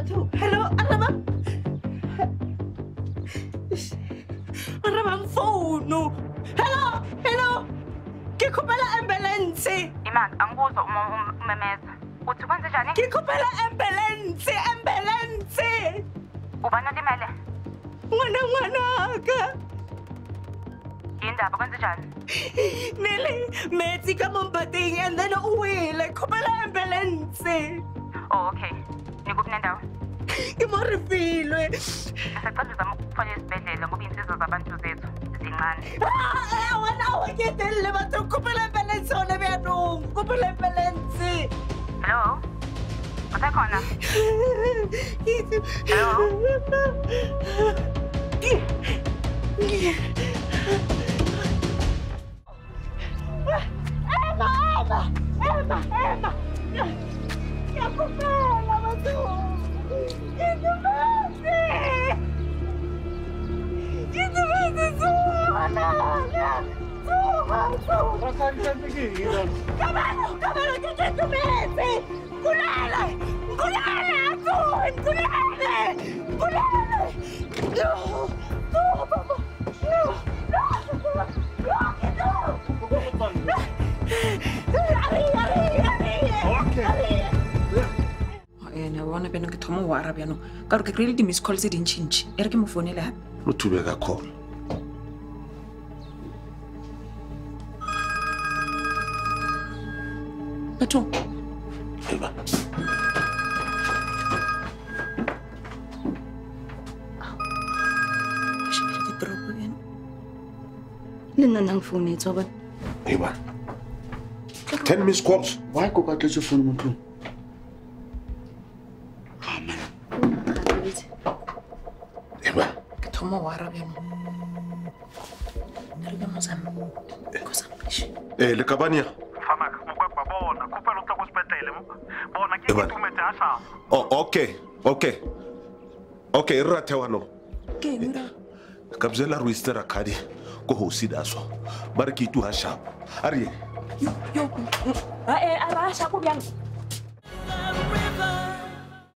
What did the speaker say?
Hello, Arabang. Arabang phone. Hello. Ngikhuphela ambulance. Imali angikuzwa umemeza. Uthi kwenze njani? Ngikhuphela ambulance. Ubani olimele? Ngwanaka. Yindaba kwenze njani? Nele, metsi ka mompating and then uwile. Khuphela ambulance. Oh, okay. Nikuphi nendawo? Ke mo refilwe. Sisacela uzama ukuthola esibhedlela ngoba insizwa zabantu zethu zincane. Wena awaketelle batho khuphela ambulance ona beanong. Khuphela ambulance. Hello? Usekhona? Hello? Emma! Ngiyakhuphela batho. Ngidumasi Suka. Kabalo, ngidumasi. Kulala. Ene bona beno ke thomo wa arabiano ka re ke create di miss calls di nchinchi ere ke mo founela hape lo thube ka call batho eba ke drop again le nna nang phone e tsoba eba 10 miss calls why go ka tletse phone mo tlong eba ke thomo wa arabiano ere ke mo sana kosa mplish le kabania Famaka ukweba bona kuphela uhloko sibedlele bona ke Eba. ngithumethe asha oh okay rate wano ke mira ka bzela ruistera khadi ko hosi daswa bare ke tu ha sharp ari yo arasha ko bjang